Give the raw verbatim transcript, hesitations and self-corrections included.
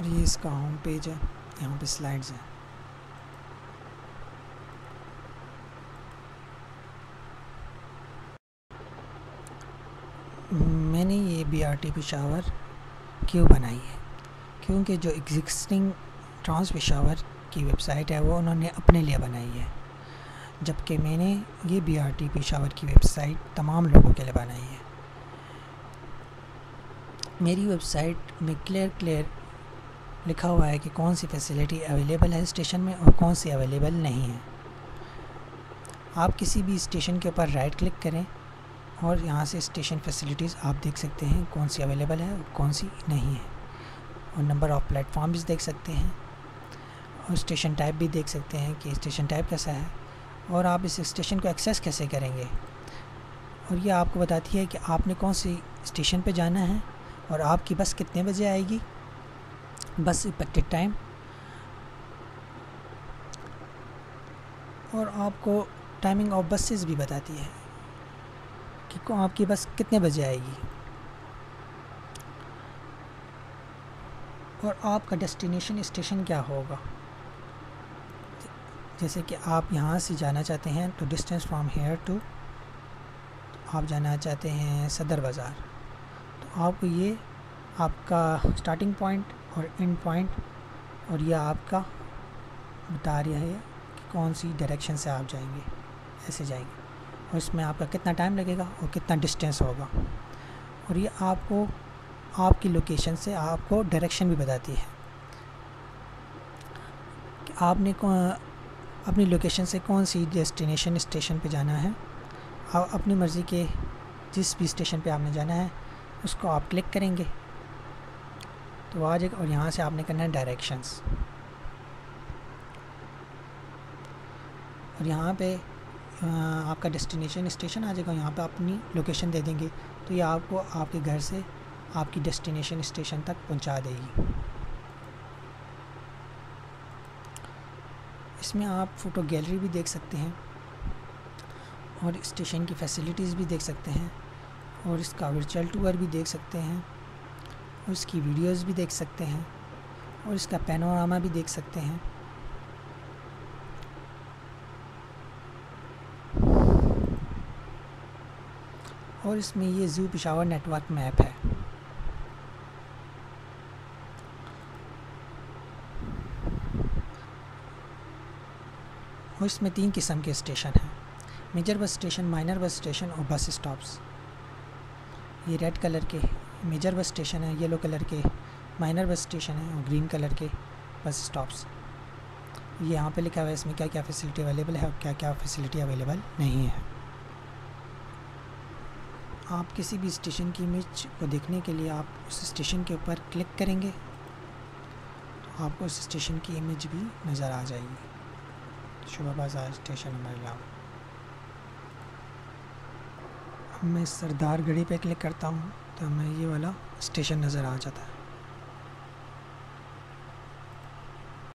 और ये इसका होम पेज है, यहाँ पे स्लाइड्स हैं। मैंने ये बी आर टी पेशावर क्यों बनाई है, क्योंकि जो एग्जिस्टिंग ट्रांस पेशावर की वेबसाइट है वो उन्होंने अपने लिए बनाई है, जबकि मैंने ये बी आर टी पेशावर की वेबसाइट तमाम लोगों के लिए बनाई है। मेरी वेबसाइट में क्लियर क्लियर लिखा हुआ है कि कौन सी फैसिलिटी अवेलेबल है स्टेशन में और कौन सी अवेलेबल नहीं है। आप किसी भी स्टेशन के ऊपर राइट क्लिक करें और यहाँ से स्टेशन फैसिलिटीज़ आप देख सकते हैं कौन सी अवेलेबल है और कौन सी नहीं है, और नंबर ऑफ़ प्लेटफॉर्म्स देख सकते हैं और स्टेशन टाइप भी देख सकते हैं कि स्टेशन टाइप कैसा है और आप इस स्टेशन को एक्सेस कैसे करेंगे। और ये आपको बताती है कि आपने कौन सी स्टेशन पे जाना है और आपकी बस कितने बजे आएगी, बस एक्सपेक्टेड टाइम, और आपको टाइमिंग ऑफ बसेस भी बताती है कि को आपकी बस कितने बजे आएगी, और आपका डेस्टिनेशन स्टेशन क्या होगा। जैसे कि आप यहाँ से जाना चाहते हैं तो डिस्टेंस फ्रॉम हेयर टू, आप जाना चाहते हैं सदर बाज़ार, तो आपको ये आपका स्टार्टिंग पॉइंट और एंड पॉइंट और यह आपका बता रहा है कि कौन सी डायरेक्शन से आप जाएंगे, ऐसे जाएंगे, और इसमें आपका कितना टाइम लगेगा और कितना डिस्टेंस होगा। और ये आपको आपकी लोकेशन से आपको डायरेक्शन भी बताती है कि आपने अपनी लोकेशन से कौन सी डेस्टिनेशन स्टेशन पे जाना है। आप अपनी मर्ज़ी के जिस भी स्टेशन पे आपने जाना है उसको आप क्लिक करेंगे तो आ जाएगा, और यहाँ से आपने करना है डायरेक्शंस, और यहाँ पे आपका डेस्टिनेशन स्टेशन आ जाएगा। यहाँ पे अपनी लोकेशन दे देंगे तो ये आपको आपके घर से आपकी डेस्टिनेशन स्टेशन तक पहुँचा देगी। इसमें आप फ़ोटो गैलरी भी देख सकते हैं और स्टेशन की फैसिलिटीज़ भी देख सकते हैं और इसका वर्चुअल टूर भी देख सकते हैं और इसकी वीडियोस भी देख सकते हैं और इसका पैनोरामा भी देख सकते हैं। और इसमें ये ज़ू पेशावर नेटवर्क मैप है। और इसमें तीन किस्म के स्टेशन हैं, major bus station, minor bus station और बस स्टॉप्स। ये रेड कलर के मेजर बस स्टेशन है, येलो कलर के माइनर बस स्टेशन है और ग्रीन कलर के बस स्टॉप्स। ये यहाँ पे लिखा हुआ है इसमें क्या क्या फैसिलिटी अवेलेबल है और क्या क्या फैसिलिटी अवेलेबल नहीं है। आप किसी भी स्टेशन की इमेज को देखने के लिए आप उस स्टेशन के ऊपर क्लिक करेंगे तो आपको उस स्टेशन की इमेज भी नज़र आ जाएगी। शुभ बाज़ार स्टेशन नंबर, मैं सरदार गढ़ी पे क्लिक करता हूँ तो हमें ये वाला स्टेशन नज़र आ जाता है।